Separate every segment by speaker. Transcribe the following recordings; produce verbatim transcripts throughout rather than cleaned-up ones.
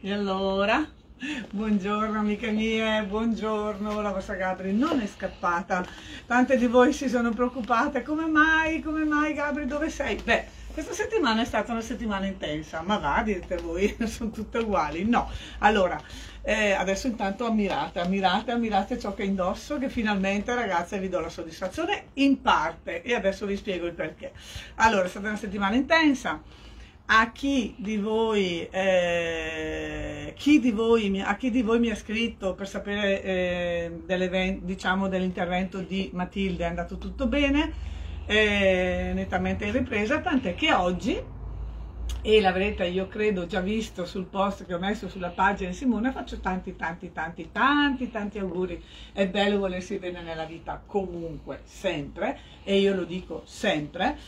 Speaker 1: E allora, buongiorno amiche mie, buongiorno, la vostra Gabri non è scappata. Tante di voi si sono preoccupate, come mai, come mai Gabri, dove sei? Beh, questa settimana è stata una settimana intensa, ma va, direte voi, sono tutte uguali? No, allora, eh, adesso intanto ammirate, ammirate, ammirate ciò che indosso, che finalmente ragazze vi do la soddisfazione in parte, e adesso vi spiego il perché. Allora, è stata una settimana intensa. A chi di voi, eh, chi di voi mi, a chi di voi mi ha scritto per sapere eh, dell'evento, diciamo, dell'intervento di Matilde, è andato tutto bene, eh, nettamente in ripresa, tant'è che oggi, e l'avrete io credo già visto sul post che ho messo sulla pagina di Simone, faccio tanti tanti tanti tanti tanti auguri. È bello volersi bene nella vita comunque, sempre, e io lo dico sempre.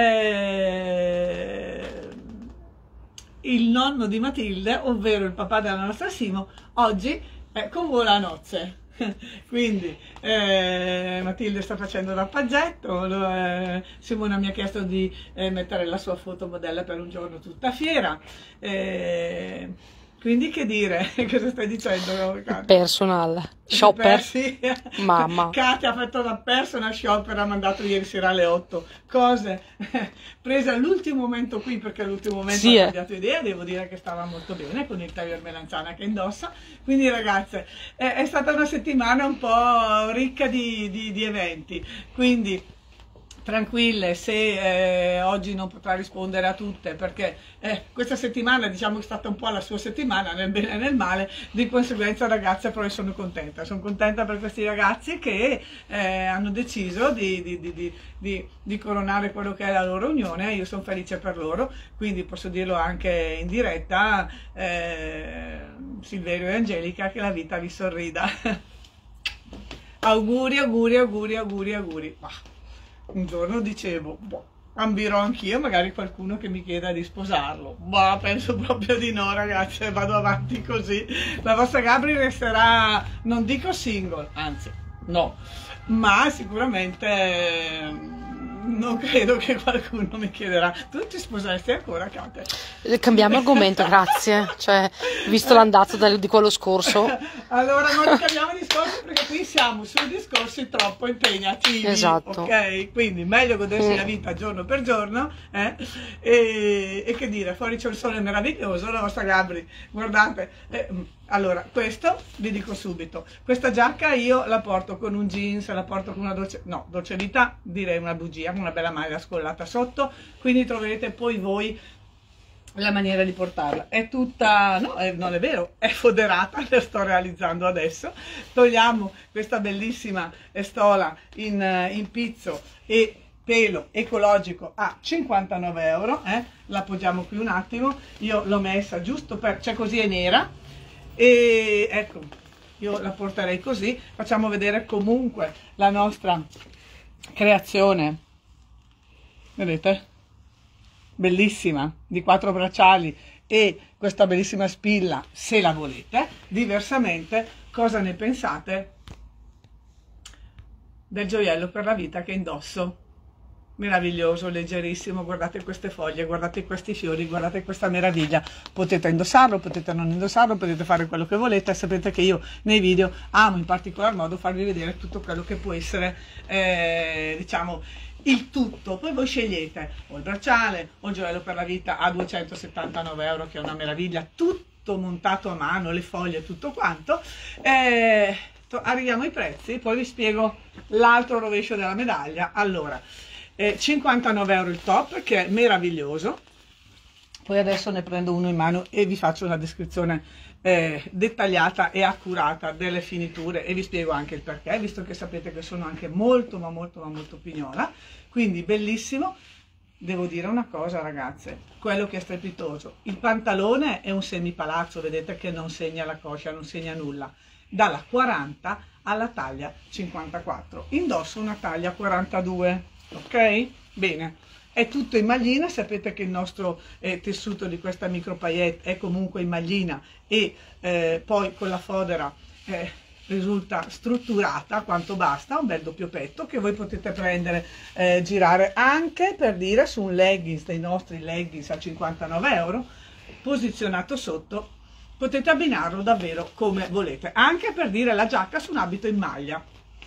Speaker 1: Eh, il nonno di Matilde, ovvero il papà della nostra Simo, oggi è convola a nozze. Quindi eh, Matilde sta facendo l'appaggetto, eh, Simona mi ha chiesto di eh, mettere la sua fotomodella per un giorno tutta fiera, eh, quindi che dire, cosa stai dicendo?
Speaker 2: Personal shopper,
Speaker 1: sì.
Speaker 2: Mamma
Speaker 1: Katia ha fatto una personal shopper, ha mandato ieri sera alle otto cose prese all'ultimo momento qui, perché all'ultimo momento
Speaker 2: sì,
Speaker 1: ha cambiato idea. Devo dire che stava molto bene con il taglier melanzana che indossa. Quindi ragazze, è, è stata una settimana un po' ricca di, di, di eventi, quindi tranquille se eh, oggi non potrà rispondere a tutte, perché eh, questa settimana diciamo che è stata un po' la sua settimana, nel bene e nel male. Di conseguenza ragazze, però sono contenta, sono contenta per questi ragazzi che eh, hanno deciso di, di, di, di, di, di coronare quello che è la loro unione. Io sono felice per loro, quindi posso dirlo anche in diretta, eh, Silverio e Angelica, che la vita vi sorrida. Auguri, auguri, auguri, auguri, auguri. Bah. Un giorno dicevo, boh, ambirò anch'io, magari qualcuno che mi chieda di sposarlo. Boh, penso proprio di no, ragazze, vado avanti così. La vostra Gabri resterà, non dico single, anzi, no, ma sicuramente eh, non credo che qualcuno mi chiederà. Tu ti sposeresti ancora, Katia?
Speaker 2: Cambiamo argomento, grazie. Cioè, visto l'andazzo di quello scorso.
Speaker 1: Allora non cambiamo discorsi, perché qui siamo su discorsi troppo impegnativi.
Speaker 2: Esatto.
Speaker 1: Ok? Quindi meglio godersi
Speaker 2: Mm.
Speaker 1: la vita giorno per giorno. Eh? E, e che dire, fuori c'è il sole meraviglioso, la vostra Gabri, guardate. Eh, allora, questo vi dico subito, questa giacca io la porto con un jeans, la porto con una dolce, no, dolce vita, direi una bugia, con una bella maglia scollata sotto, quindi troverete poi voi la maniera di portarla. È tutta, no, è, non è vero, è foderata, la sto realizzando adesso. Togliamo questa bellissima stola in, in pizzo e pelo ecologico a cinquantanove euro, eh? La appoggiamo qui un attimo, io l'ho messa giusto per, cioè così è nera, e ecco, io la porterei così. Facciamo vedere comunque la nostra creazione, vedete? Bellissima, di quattro bracciali e questa bellissima spilla, se la volete. Diversamente, cosa ne pensate del gioiello per la vita che indosso? Meraviglioso, leggerissimo, guardate queste foglie, guardate questi fiori, guardate questa meraviglia. Potete indossarlo, potete non indossarlo, potete fare quello che volete. Sapete che io nei video amo in particolar modo farvi vedere tutto quello che può essere, eh, diciamo, il tutto. Poi voi scegliete o il bracciale o il gioiello per la vita a duecentosettantanove euro, che è una meraviglia, tutto montato a mano, le foglie, tutto quanto. Eh, arriviamo ai prezzi, poi vi spiego l'altro rovescio della medaglia. Allora, eh, cinquantanove euro il top, che è meraviglioso. Poi adesso ne prendo uno in mano e vi faccio una descrizione eh, dettagliata e accurata delle finiture, e vi spiego anche il perché, visto che sapete che sono anche molto ma molto ma molto pignola. Quindi bellissimo. Devo dire una cosa, ragazze, quello che è strepitoso, il pantalone è un semipalazzo, vedete che non segna la coscia, non segna nulla, dalla quaranta alla taglia cinquantaquattro, indosso una taglia quarantadue, ok? Bene. È tutto in maglina, sapete che il nostro eh, tessuto di questa micro paillette è comunque in maglina, e eh, poi con la fodera eh, risulta strutturata quanto basta, un bel doppio petto che voi potete prendere, eh, girare anche, per dire, su un leggings, dei nostri leggings a cinquantanove euro, posizionato sotto potete abbinarlo davvero come volete, anche per dire la giacca su un abito in maglia.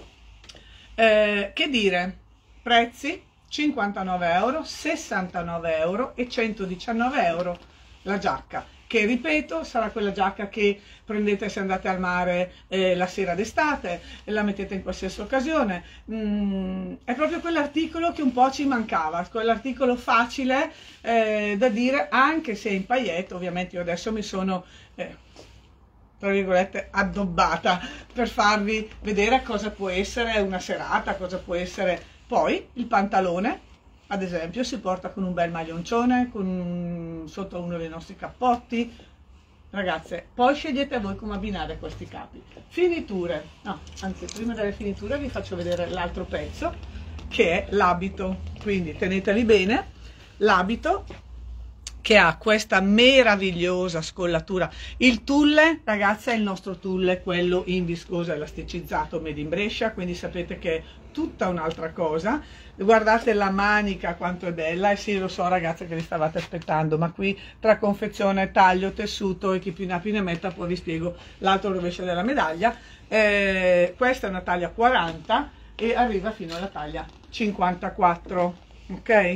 Speaker 1: Eh, che dire, prezzi cinquantanove euro, sessantanove euro e centodiciannove euro la giacca, che ripeto sarà quella giacca che prendete se andate al mare eh, la sera d'estate, la mettete in qualsiasi occasione. Mm, è proprio quell'articolo che un po' ci mancava, quell'articolo facile eh, da dire, anche se in paillette. Ovviamente io adesso mi sono eh, tra virgolette addobbata per farvi vedere cosa può essere una serata, cosa può essere. Poi il pantalone, ad esempio, si porta con un bel maglioncione, con sotto uno dei nostri cappotti. Ragazze, poi scegliete voi come abbinare questi capi. Finiture, no, anzi prima delle finiture vi faccio vedere l'altro pezzo, che è l'abito. Quindi tenetevi bene, l'abito che ha questa meravigliosa scollatura. Il tulle, ragazze, è il nostro tulle, quello in viscosa elasticizzato made in Brescia, quindi sapete che è tutta un'altra cosa. Guardate la manica quanto è bella, e sì, lo so ragazze che vi stavate aspettando, ma qui tra confezione, taglio, tessuto e chi più ne ha più ne metta, poi vi spiego l'altro rovescio della medaglia. Eh, questa è una taglia quaranta e arriva fino alla taglia cinquantaquattro, ok?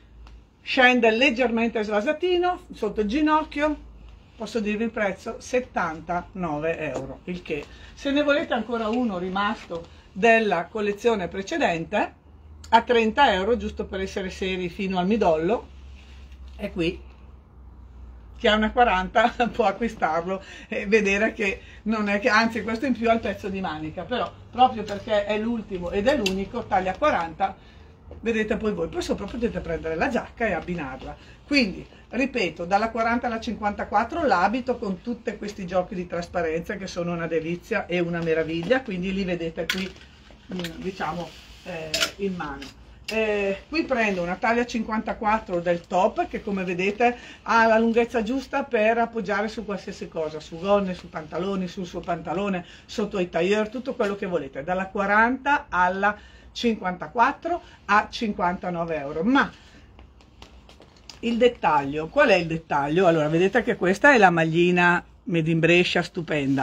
Speaker 1: Scende leggermente svasatino sotto il ginocchio, posso dirvi il prezzo, settantanove euro, il che, se ne volete ancora uno rimasto della collezione precedente, a trenta euro, giusto per essere seri fino al midollo, è qui. Chi ha una quaranta può acquistarlo e vedere che non è che, anzi questo in più ha il pezzo di manica, però proprio perché è l'ultimo ed è l'unico, taglia quaranta, vedete poi voi, poi sopra potete prendere la giacca e abbinarla. Quindi ripeto, dalla quaranta alla cinquantaquattro l'abito con tutti questi giochi di trasparenza che sono una delizia e una meraviglia, quindi li vedete qui diciamo eh, in mano. Eh, qui prendo una taglia cinquantaquattro del top, che come vedete ha la lunghezza giusta per appoggiare su qualsiasi cosa, su gonne, su pantaloni, sul suo pantalone, sotto i tailleur, tutto quello che volete, dalla quaranta alla cinquantaquattro a cinquantanove euro. Ma il dettaglio, qual è il dettaglio? Allora, vedete che questa è la maglina made in Brescia, stupenda.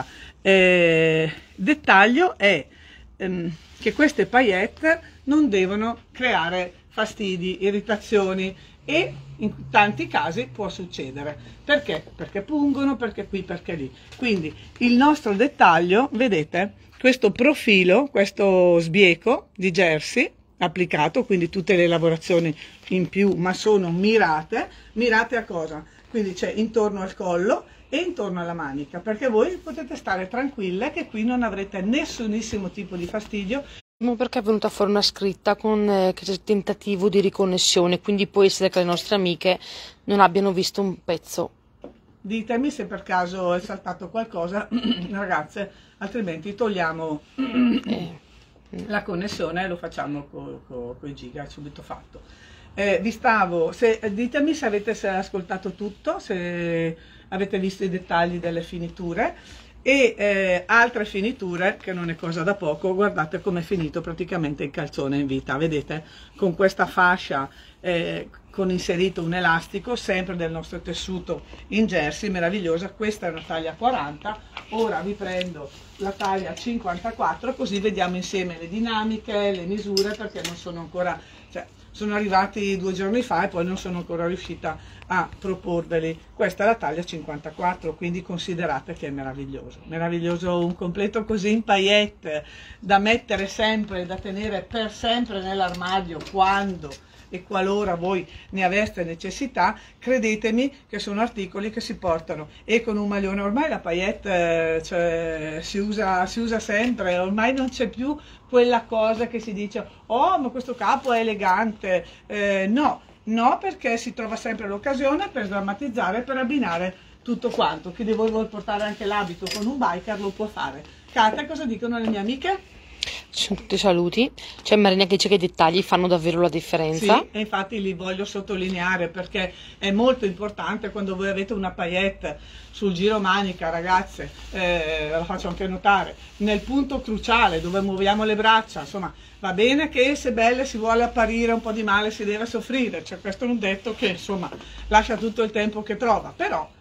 Speaker 1: Eh, dettaglio è ehm, che queste paillette non devono creare fastidi, irritazioni, e in tanti casi può succedere. Perché? Perché pungono, perché qui, perché lì. Quindi il nostro dettaglio, vedete, questo profilo, questo sbieco di jersey applicato, quindi tutte le lavorazioni in più, ma sono mirate. Mirate a cosa? Quindi c'è intorno al collo e intorno alla manica, perché voi potete stare tranquille che qui non avrete nessunissimo tipo di fastidio.
Speaker 2: Perché è venuta fuori una scritta con eh, tentativo di riconnessione, quindi può essere che le nostre amiche non abbiano visto un pezzo.
Speaker 1: Ditemi se per caso è saltato qualcosa, ragazze, altrimenti togliamo eh. la connessione e lo facciamo con co, co i giga, subito fatto. Eh, vi stavo, se, ditemi se avete se ascoltato tutto, se avete visto i dettagli delle finiture. E eh, altre finiture, che non è cosa da poco. Guardate com'è finito praticamente il calzone in vita, vedete, con questa fascia eh, con inserito un elastico, sempre del nostro tessuto in jersey, meravigliosa. Questa è una taglia quaranta, ora vi prendo la taglia cinquantaquattro, così vediamo insieme le dinamiche, le misure, perché non sono ancora, cioè, sono arrivati due giorni fa e poi non sono ancora riuscita a proporveli. Questa è la taglia cinquantaquattro, quindi considerate che è meraviglioso, meraviglioso, un completo così in paillette da mettere sempre, da tenere per sempre nell'armadio quando e qualora voi ne aveste necessità. Credetemi che sono articoli che si portano, e con un maglione, ormai la paillette cioè, si, usa, si usa sempre, ormai non c'è più quella cosa che si dice oh ma questo capo è elegante, eh, no, no, perché si trova sempre l'occasione per sdrammatizzare, per abbinare tutto quanto. Chi di voi vuole portare anche l'abito con un biker lo può fare. Cate, cosa dicono le mie amiche?
Speaker 2: Ci sono tutti i saluti. C'è Marina che dice che i dettagli fanno davvero la differenza.
Speaker 1: Sì, e infatti li voglio sottolineare, perché è molto importante quando voi avete una paillette sul giro manica, ragazze, eh, ve la faccio anche notare, nel punto cruciale dove muoviamo le braccia. Insomma, va bene che se belle si vuole apparire un po' di male si deve soffrire, cioè questo è un detto che insomma lascia tutto il tempo che trova, però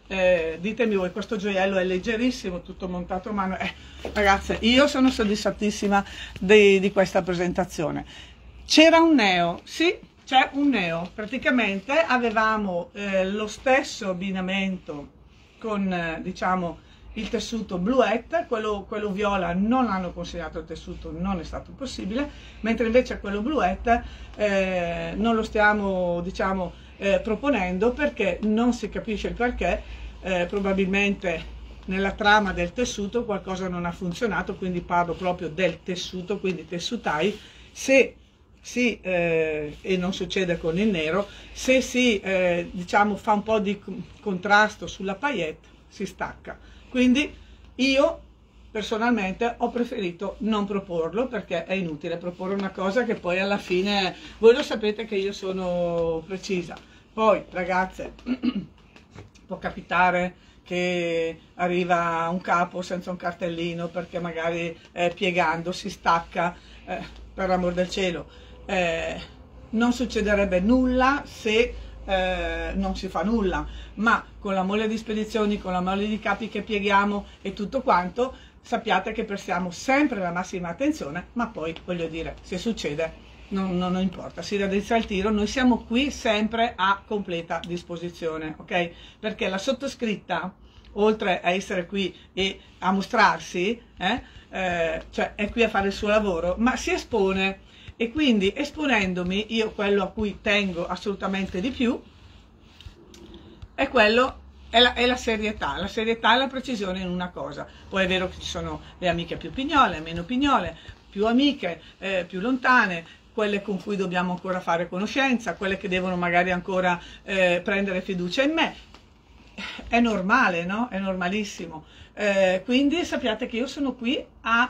Speaker 1: Eh, ditemi voi, questo gioiello è leggerissimo, tutto montato a mano. Eh, ragazze, io sono soddisfattissima di, di questa presentazione. C'era un neo, sì, c'è un neo. Praticamente avevamo eh, lo stesso abbinamento con, eh, diciamo, il tessuto bluette, quello, quello viola non hanno consigliato il tessuto, non è stato possibile, mentre invece quello bluette eh, non lo stiamo, diciamo, eh, proponendo perché non si capisce il perché, eh, probabilmente nella trama del tessuto qualcosa non ha funzionato, quindi parlo proprio del tessuto, quindi tessutai, se si, eh, e non succede con il nero, se si eh, diciamo, fa un po' di contrasto sulla paillette si stacca. Quindi io personalmente ho preferito non proporlo perché è inutile proporre una cosa che poi alla fine, voi lo sapete che io sono precisa. Poi ragazze, può capitare che arriva un capo senza un cartellino perché magari eh, piegando si stacca, eh, per l'amor del cielo, eh, non succederebbe nulla se Eh, non si fa nulla, ma con la mole di spedizioni, con la mole di capi che pieghiamo e tutto quanto, sappiate che prestiamo sempre la massima attenzione, ma poi voglio dire, se succede non, non importa, si raddrizza il tiro, noi siamo qui sempre a completa disposizione, ok? Perché la sottoscritta, oltre a essere qui e a mostrarsi, eh, eh, cioè è qui a fare il suo lavoro, ma si espone. E quindi esponendomi, io quello a cui tengo assolutamente di più è quello, è la, è la serietà, la serietà e la precisione in una cosa. Poi è vero che ci sono le amiche più pignole, meno pignole, più amiche, eh, più lontane, quelle con cui dobbiamo ancora fare conoscenza, quelle che devono magari ancora eh, prendere fiducia in me. È normale, no? È normalissimo. Eh, quindi sappiate che io sono qui a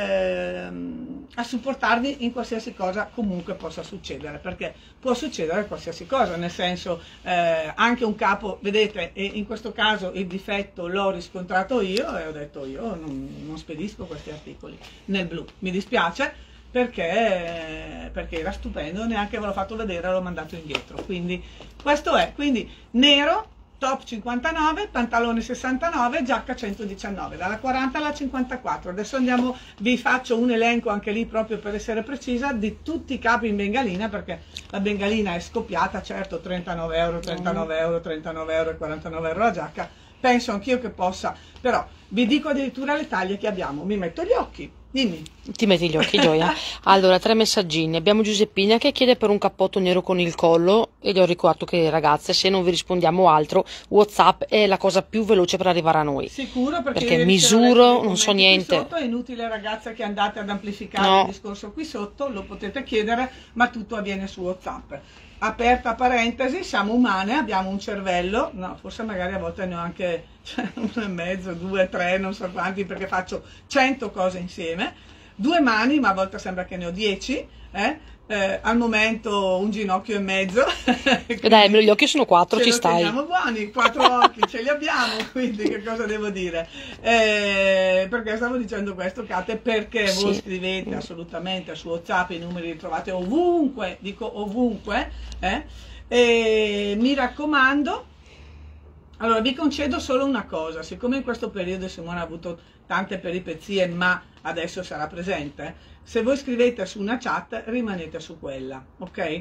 Speaker 1: a supportarvi in qualsiasi cosa comunque possa succedere, perché può succedere qualsiasi cosa, nel senso eh, anche un capo, vedete, e in questo caso il difetto l'ho riscontrato io e ho detto io non, non spedisco questi articoli nel blu, mi dispiace perché, perché era stupendo, neanche ve l'ho fatto vedere, l'ho mandato indietro, quindi questo è, quindi nero, top cinquantanove, pantalone sessantanove, giacca centodiciannove, dalla quaranta alla cinquantaquattro. Adesso andiamo, vi faccio un elenco anche lì proprio per essere precisa di tutti i capi in bengalina, perché la bengalina è scoppiata, certo, trentanove euro, trentanove euro, trentanove euro e quarantanove euro la giacca, penso anch'io che possa, però vi dico addirittura le taglie che abbiamo, mi metto gli occhi. Dimmi.
Speaker 2: Ti metti gli occhi, Gioia. Allora, tre messaggini. Abbiamo Giuseppina che chiede per un cappotto nero con il collo e gli ho ricordato che, ragazze, se non vi rispondiamo altro, WhatsApp è la cosa più veloce per arrivare a noi.
Speaker 1: Sicuro, perché,
Speaker 2: perché misuro, non so niente.
Speaker 1: Sotto è inutile, ragazze, che andate ad amplificare
Speaker 2: no.
Speaker 1: il discorso qui sotto, lo potete chiedere, ma tutto avviene su WhatsApp. Aperta parentesi, siamo umane, abbiamo un cervello, no, forse magari a volte ne ho anche cioè, uno e mezzo, due, tre, non so quanti, perché faccio cento cose insieme, due mani, ma a volte sembra che ne ho dieci, eh? Eh, al momento un ginocchio e mezzo.
Speaker 2: Dai, gli occhi sono quattro, ci stai.
Speaker 1: Siamo buoni, quattro occhi ce li abbiamo, quindi che cosa devo dire? Eh, perché stavo dicendo questo, Kate? Perché sì. Voi scrivete assolutamente su WhatsApp, i numeri li trovate ovunque, dico ovunque, eh? E mi raccomando, allora vi concedo solo una cosa, siccome in questo periodo Simone ha avuto tante peripezie, ma adesso sarà presente, se voi scrivete su una chat rimanete su quella, ok?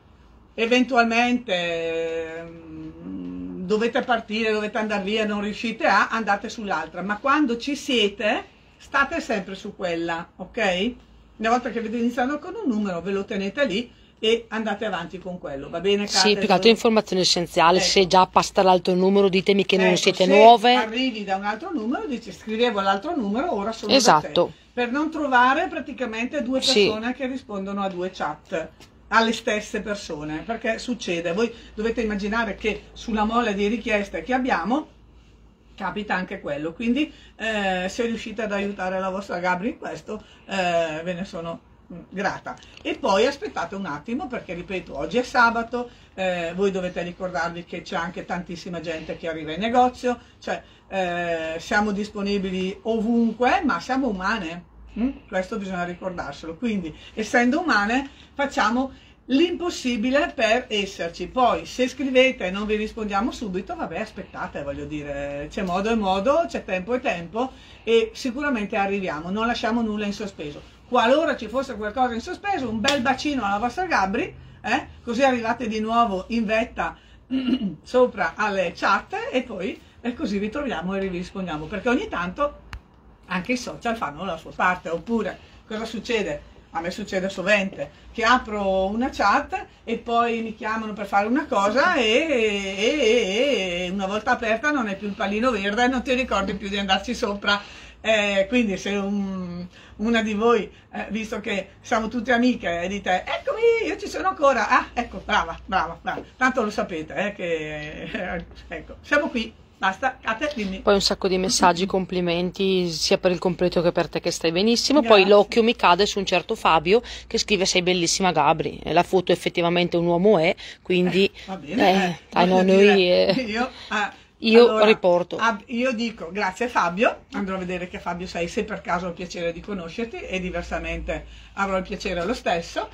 Speaker 1: Eventualmente mh, dovete partire, dovete andare via, non riuscite a, andate sull'altra, ma quando ci siete state sempre su quella, ok? Una volta che avete iniziato con un numero ve lo tenete lì e andate avanti con quello, va bene? Kate?
Speaker 2: Sì, più che altro informazione essenziale, ecco. Se già passa l'altro numero ditemi che ecco, non siete
Speaker 1: se
Speaker 2: nuove.
Speaker 1: Arrivi da un altro numero, dici scrivevo l'altro numero, ora sono
Speaker 2: esatto.
Speaker 1: Per non trovare praticamente due persone
Speaker 2: sì.
Speaker 1: che rispondono a due chat, alle stesse persone, perché succede, voi dovete immaginare che sulla mole di richieste che abbiamo capita anche quello, quindi eh, se riuscite ad aiutare la vostra Gabri in questo eh, ve ne sono grata. E poi aspettate un attimo, perché ripeto, oggi è sabato, eh, voi dovete ricordarvi che c'è anche tantissima gente che arriva in negozio, cioè eh, siamo disponibili ovunque, ma siamo umane, hm? Questo bisogna ricordarselo, quindi essendo umane facciamo l'impossibile per esserci. Poi se scrivete e non vi rispondiamo subito, vabbè, aspettate, voglio dire, c'è modo e modo, c'è tempo e tempo, e sicuramente arriviamo, non lasciamo nulla in sospeso. Qualora ci fosse qualcosa in sospeso, un bel bacino alla vostra Gabri, eh? Così arrivate di nuovo in vetta sopra alle chat, e poi e così vi troviamo e vi rispondiamo, perché ogni tanto anche i social fanno la sua parte. Oppure cosa succede? A me succede sovente che apro una chat e poi mi chiamano per fare una cosa, e, e, e una volta aperta non è più il pallino verde e non ti ricordi più di andarci sopra. Eh, quindi se un, una di voi, eh, visto che siamo tutte amiche, e dite eccomi, io ci sono ancora, ah ecco, brava, brava, brava, tanto lo sapete, eh, che eh, ecco, siamo qui. Basta, Kate, dimmi.
Speaker 2: Poi un sacco di messaggi, complimenti sia per il completo che per te che stai benissimo.
Speaker 1: Grazie.
Speaker 2: Poi l'occhio mi cade su un certo Fabio che scrive sei bellissima Gabri, e la foto effettivamente un uomo è, quindi
Speaker 1: Eh, va bene,
Speaker 2: eh,
Speaker 1: eh,
Speaker 2: dai, no,
Speaker 1: voglio
Speaker 2: noi
Speaker 1: dire,
Speaker 2: eh,
Speaker 1: io, ah,
Speaker 2: io
Speaker 1: allora,
Speaker 2: riporto.
Speaker 1: ah, io dico grazie Fabio, andrò a vedere che Fabio sei, se per caso ho il piacere di conoscerti, e diversamente avrò il piacere lo stesso.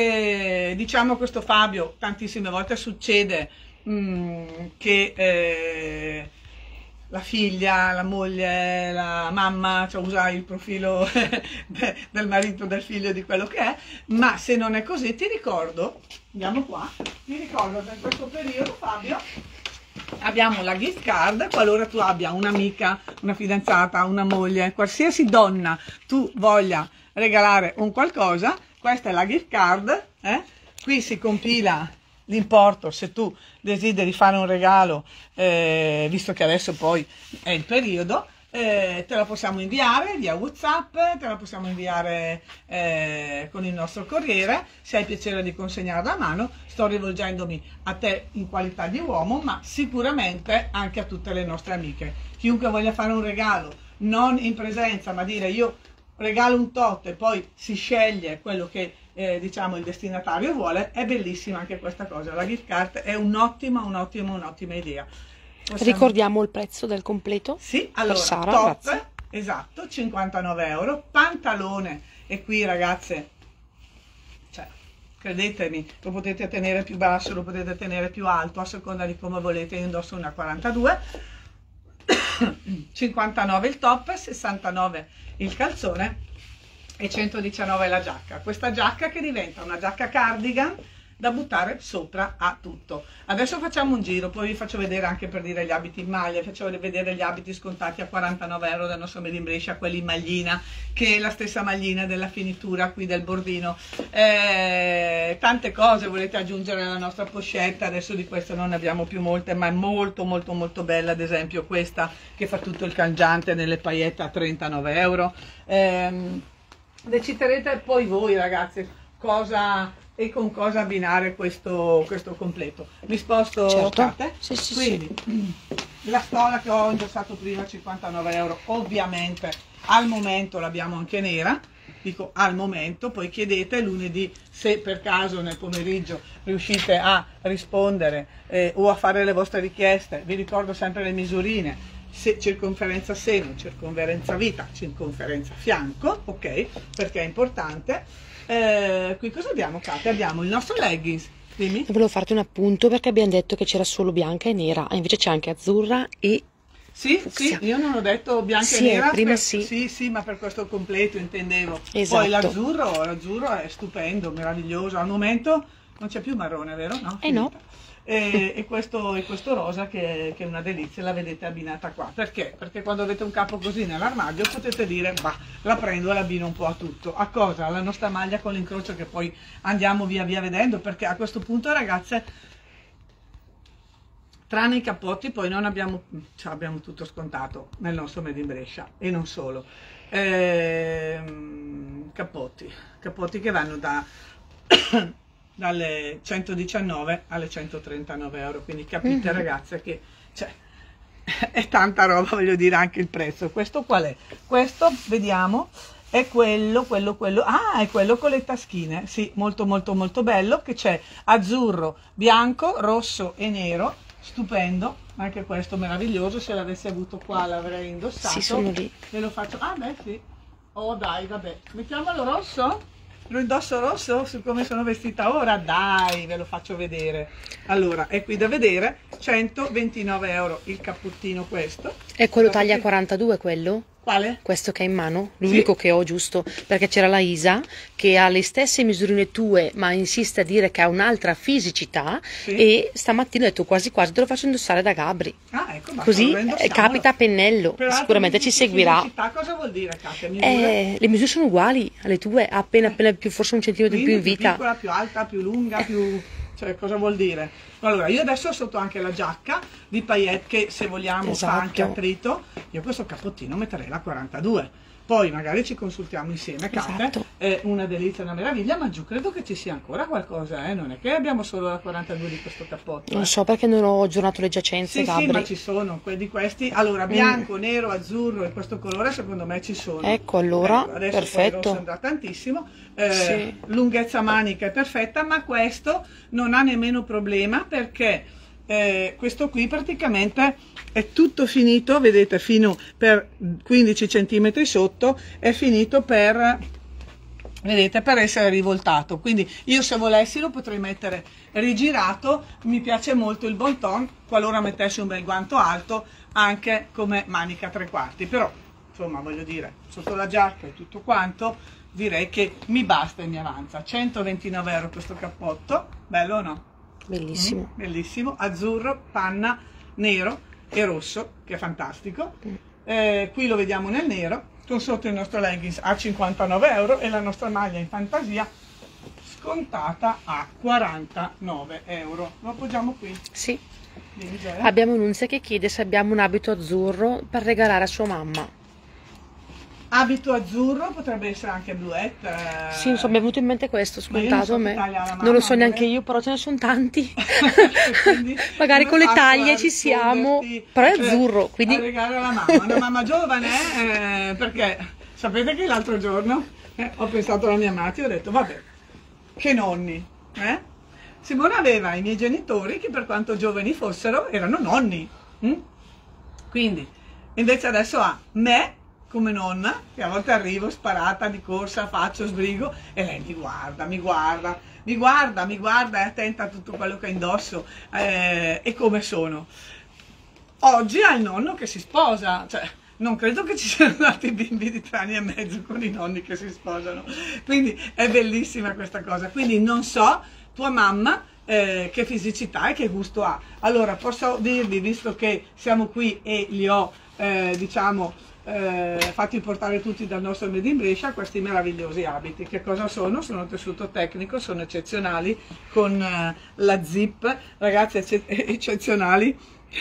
Speaker 1: E diciamo, questo Fabio tantissime volte succede mh, che eh, la figlia, la moglie, la mamma, cioè, usa il profilo de, del marito, del figlio, di quello che è, ma se non è così ti ricordo, andiamo qua, ti ricordo che in questo periodo, Fabio, abbiamo la gift card. Qualora tu abbia un'amica, una fidanzata, una moglie, qualsiasi donna tu voglia regalare un qualcosa, questa è la gift card, eh? Qui si compila l'importo se tu desideri fare un regalo, eh, visto che adesso poi è il periodo, eh, te la possiamo inviare via WhatsApp, te la possiamo inviare eh, con il nostro corriere. Se hai piacere di consegnarla a mano, sto rivolgendomi a te in qualità di uomo, ma sicuramente anche a tutte le nostre amiche. Chiunque voglia fare un regalo, non in presenza, ma dire io regalo un tot e poi si sceglie quello che eh, diciamo il destinatario vuole, è bellissima anche questa cosa. La gift card è un'ottima, un'ottima, un'ottima idea. Possiamo... Ricordiamo
Speaker 2: il prezzo del completo?
Speaker 1: Sì, allora,
Speaker 2: Sara,
Speaker 1: top,
Speaker 2: grazie.
Speaker 1: Esatto, cinquantanove euro, pantalone, e qui ragazze, cioè, credetemi, lo potete tenere più basso, lo potete tenere più alto, a seconda di come volete. Io indosso una quarantadue, cinquantanove il top, sessantanove il calzone e centodiciannove la giacca. Questa giacca che diventa una giacca cardigan da buttare sopra a tutto. Adesso facciamo un giro, poi vi faccio vedere anche, per dire, gli abiti in maglia, faccio vedere gli abiti scontati a quarantanove euro dal nostro Made in Brescia, quelli in maglina, che è la stessa maglina della finitura qui del bordino. Eh, tante cose volete aggiungere alla nostra pochette, adesso di queste non ne abbiamo più molte, ma è molto molto molto bella, ad esempio questa che fa tutto il cangiante nelle paillette a trentanove euro. Eh, deciderete poi voi ragazzi cosa e con cosa abbinare questo, questo completo. Mi sposto,
Speaker 2: certo.
Speaker 1: Kate?
Speaker 2: Sì, sì,
Speaker 1: Quindi
Speaker 2: sì.
Speaker 1: La stola che ho indossato prima, cinquantanove euro, ovviamente al momento l'abbiamo anche nera, dico al momento, poi chiedete lunedì se per caso nel pomeriggio riuscite a rispondere eh, o a fare le vostre richieste. Vi ricordo sempre le misurine: se circonferenza seno, circonferenza vita, circonferenza fianco, ok, perché è importante. Eh, qui cosa abbiamo, Kate? Abbiamo il nostro leggings. Dimmi.
Speaker 2: Volevo farti un appunto perché abbiamo detto che c'era solo bianca e nera, e invece c'è anche azzurra e
Speaker 1: sì,
Speaker 2: fucsia.
Speaker 1: Sì, io non ho detto bianca
Speaker 2: sì,
Speaker 1: e nera,
Speaker 2: prima
Speaker 1: per,
Speaker 2: sì.
Speaker 1: sì, sì, ma per questo completo intendevo.
Speaker 2: Esatto.
Speaker 1: Poi l'azzurro, l'azzurro è stupendo, meraviglioso. Al momento non c'è più marrone, vero? No,
Speaker 2: eh no.
Speaker 1: E, e, questo, e questo rosa che, che è una delizia, la vedete abbinata qua. Perché? Perché quando avete un capo così nell'armadio potete dire, bah, la prendo e l'abbino un po' a tutto. A cosa? Alla nostra maglia con l'incrocio, che poi andiamo via via vedendo, perché a questo punto, ragazze, tranne i cappotti, poi non abbiamo, cioè abbiamo tutto scontato nel nostro Made in Brescia, e non solo. Ehm, cappotti, cappotti che vanno da... dalle centodiciannove alle centotrentanove euro, quindi capite, mm-hmm, ragazze, che cioè, è tanta roba, voglio dire, anche il prezzo. Questo qual è? Questo, vediamo, è quello, quello, quello, ah, è quello con le taschine, sì, molto molto molto bello, che c'è azzurro, bianco, rosso e nero, stupendo, anche questo meraviglioso. Se l'avessi avuto qua l'avrei indossato.
Speaker 2: Sì, sono lì.
Speaker 1: Ve lo faccio, ah beh sì, oh dai, vabbè, mettiamolo rosso? Lo indosso rosso su come sono vestita ora? Dai, ve lo faccio vedere. Allora, è qui da vedere, centoventinove euro il cappottino questo.
Speaker 2: È quello
Speaker 1: Guardate
Speaker 2: taglia
Speaker 1: che-
Speaker 2: quarantadue quello?
Speaker 1: Quale?
Speaker 2: Questo che hai in mano? L'unico che ho, giusto? Perché c'era la Isa che ha le stesse misurine tue, ma insiste a dire che ha un'altra fisicità
Speaker 1: Sì.
Speaker 2: e stamattina ho detto quasi quasi te lo faccio indossare da Gabri.
Speaker 1: Ah, ecco, basta,
Speaker 2: Così
Speaker 1: allora
Speaker 2: eh,
Speaker 1: indossiamolo.
Speaker 2: capita a pennello,
Speaker 1: Peraltro,
Speaker 2: sicuramente
Speaker 1: mi
Speaker 2: ci
Speaker 1: dici
Speaker 2: seguirà.
Speaker 1: fisicità, cosa vuol dire, Katia? Misura?
Speaker 2: Eh, le misure sono uguali alle tue, ha appena appena più, forse un centimetro in più
Speaker 1: Quindi
Speaker 2: in
Speaker 1: più
Speaker 2: vita.
Speaker 1: piccola, più alta, più lunga, più... cioè cosa vuol dire? Allora, io adesso ho sotto anche la giacca di paillette che se vogliamo fa anche
Speaker 2: Esatto.
Speaker 1: attrito. Io questo cappottino metterei la quarantadue. Poi magari ci consultiamo insieme, Katia.
Speaker 2: Esatto.
Speaker 1: È una delizia, una meraviglia, ma giù credo che ci sia ancora qualcosa, eh? Non è che abbiamo solo la quarantadue di questo cappotto.
Speaker 2: Non
Speaker 1: eh.
Speaker 2: so perché non ho aggiornato le giacenze,
Speaker 1: Sì, sì, ma
Speaker 2: Gabri.
Speaker 1: ci sono quelli di questi. Allora, bianco, nero, azzurro e questo colore secondo me ci sono.
Speaker 2: Ecco, allora,
Speaker 1: Ecco, adesso
Speaker 2: perfetto.
Speaker 1: poi rosso andrà tantissimo. Eh,
Speaker 2: Sì.
Speaker 1: Lunghezza manica è perfetta, ma questo non ha nemmeno problema perché eh, questo qui praticamente è tutto finito, vedete, fino per quindici centimetri sotto, è finito per... vedete, per essere rivoltato. Quindi io se volessi lo potrei mettere rigirato. Mi piace molto il bon ton qualora mettessi un bel guanto alto anche come manica tre quarti, però insomma voglio dire, sotto la giacca e tutto quanto direi che mi basta e mi avanza. Centoventinove euro questo cappotto, bello o no?
Speaker 2: Bellissimo.
Speaker 1: Mm, bellissimo, azzurro, panna, nero e rosso, che è fantastico. Eh, qui lo vediamo nel nero, con sotto il nostro leggings a cinquantanove euro e la nostra maglia in fantasia scontata a quarantanove euro. Lo appoggiamo qui.
Speaker 2: Sì.
Speaker 1: Vieni, Gioia.
Speaker 2: Abbiamo Nunzia che chiede se abbiamo un abito azzurro per regalare a sua mamma.
Speaker 1: Abito azzurro, potrebbe essere anche bluette. eh.
Speaker 2: Sì, insomma, mi è venuto in mente questo,
Speaker 1: Ma io non
Speaker 2: scontato
Speaker 1: so
Speaker 2: a
Speaker 1: che
Speaker 2: me.
Speaker 1: taglia ha la
Speaker 2: Non
Speaker 1: mamma,
Speaker 2: lo so neanche
Speaker 1: amore.
Speaker 2: io, però ce ne sono tanti.
Speaker 1: Quindi
Speaker 2: Magari
Speaker 1: come
Speaker 2: con le
Speaker 1: faccio
Speaker 2: taglie
Speaker 1: a
Speaker 2: ci siamo.
Speaker 1: risponderti,
Speaker 2: Però è
Speaker 1: cioè,
Speaker 2: azzurro,
Speaker 1: a
Speaker 2: quindi...
Speaker 1: regalare alla mamma, una mamma giovane, eh, perché sapete che l'altro giorno eh, ho pensato alla mia Mati e ho detto vabbè, che nonni, eh? Simona aveva i miei genitori che per quanto giovani fossero erano nonni, hm? Quindi invece adesso ha me come nonna, che a volte arrivo sparata di corsa, faccio, sbrigo e lei mi guarda, mi guarda, mi guarda, mi guarda, è attenta a tutto quello che indosso eh, e come sono. Oggi ha il nonno che si sposa, cioè non credo che ci siano nati bimbi di tre anni e mezzo con i nonni che si sposano, quindi è bellissima questa cosa. Quindi non so, tua mamma eh, che fisicità e che gusto ha. Allora posso dirvi, visto che siamo qui e li ho eh, diciamo eh, fatti portare tutti dal nostro Made in Brescia, questi meravigliosi abiti. Che cosa sono? Sono tessuto tecnico, sono eccezionali, con eh, la zip, ragazzi, ecce eccezionali,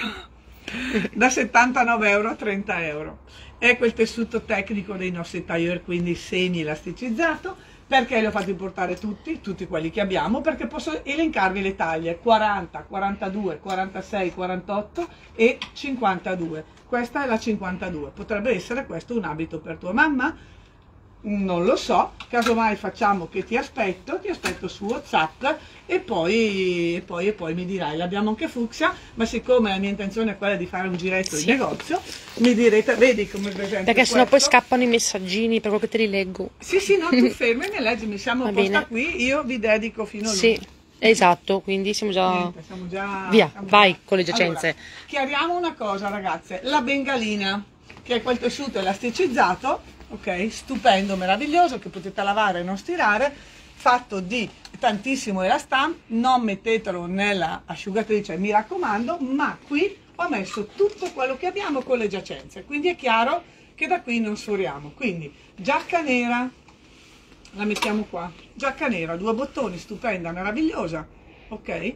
Speaker 1: da settantanove euro a trenta euro. È quel tessuto tecnico dei nostri tailleur, quindi semi elasticizzato. Perché li ho fatti portare tutti, tutti quelli che abbiamo? Perché posso elencarvi le taglie quaranta, quarantadue, quarantasei, quarantotto e cinquantadue. Questa è la cinquantadue. Potrebbe essere questo un abito per tua mamma? Non lo so, casomai facciamo che ti aspetto, ti aspetto su WhatsApp e poi, e poi, e poi mi dirai. L'abbiamo anche fucsia, ma siccome la mia intenzione è quella di fare un giretto
Speaker 2: Sì.
Speaker 1: in negozio, mi direte, vedi come per esempio
Speaker 2: Perché sennò poi
Speaker 1: questo.
Speaker 2: scappano i messaggini, per quello che te li leggo.
Speaker 1: Sì, sì, no, tu fermami e leggimi, siamo
Speaker 2: Va
Speaker 1: apposta
Speaker 2: bene.
Speaker 1: qui, io vi dedico fino a
Speaker 2: Sì,
Speaker 1: lunedì.
Speaker 2: esatto, quindi siamo già...
Speaker 1: Niente, siamo già...
Speaker 2: Via,
Speaker 1: siamo
Speaker 2: vai
Speaker 1: già-
Speaker 2: con le giacenze.
Speaker 1: Allora, chiariamo una cosa, ragazze, la bengalina, che è quel tessuto elasticizzato, ok, stupendo, meraviglioso, che potete lavare e non stirare, fatto di tantissimo elastan, non mettetelo nella asciugatrice, mi raccomando, ma qui ho messo tutto quello che abbiamo con le giacenze, quindi è chiaro che da qui non sforiamo. Quindi giacca nera, la mettiamo qua, giacca nera, due bottoni, stupenda, meravigliosa, ok,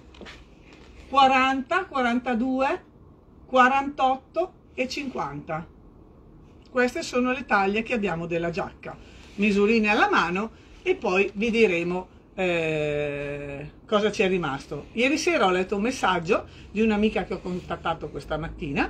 Speaker 1: quaranta, quarantadue, quarantotto e cinquanta. Queste sono le taglie che abbiamo della giacca, misurine alla mano e poi vi diremo eh, cosa ci è rimasto. Ieri sera ho letto un messaggio di un'amica che ho contattato questa mattina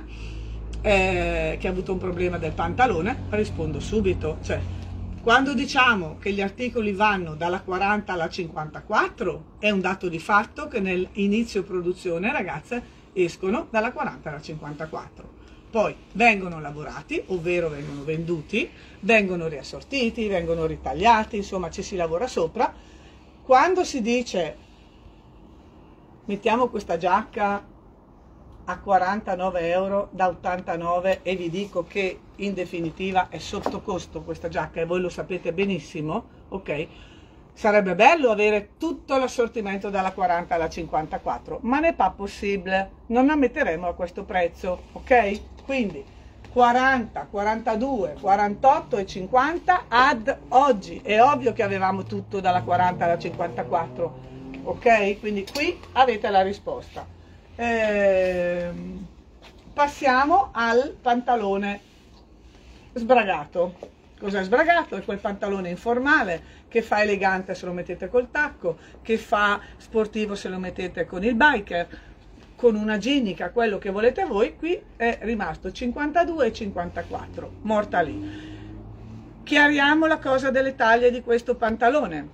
Speaker 1: eh, che ha avuto un problema del pantalone. Rispondo subito, cioè quando diciamo che gli articoli vanno dalla quaranta alla cinquantaquattro è un dato di fatto che nell'inizio produzione, ragazze, escono dalla quaranta alla cinquantaquattro. poi vengono lavorati, ovvero vengono venduti, vengono riassortiti, vengono ritagliati, insomma ci si lavora sopra. Quando si dice mettiamo questa giacca a quarantanove euro da ottantanove e vi dico che in definitiva è sotto costo questa giacca e voi lo sapete benissimo, ok? Sarebbe bello avere tutto l'assortimento dalla quaranta alla cinquantaquattro, ma n'est pas possibile, non la metteremo a questo prezzo, ok? Quindi quaranta, quarantadue, quarantotto e cinquanta ad oggi. È ovvio che avevamo tutto dalla quaranta alla cinquantaquattro, ok? Quindi qui avete la risposta. Ehm, passiamo al pantalone sbragato. Cos'è sbragato? È quel pantalone informale che fa elegante se lo mettete col tacco, che fa sportivo se lo mettete con il biker, con una ginnica, quello che volete voi. Qui è rimasto cinquantadue e cinquantaquattro, morta lì. Chiariamo la cosa delle taglie di questo pantalone.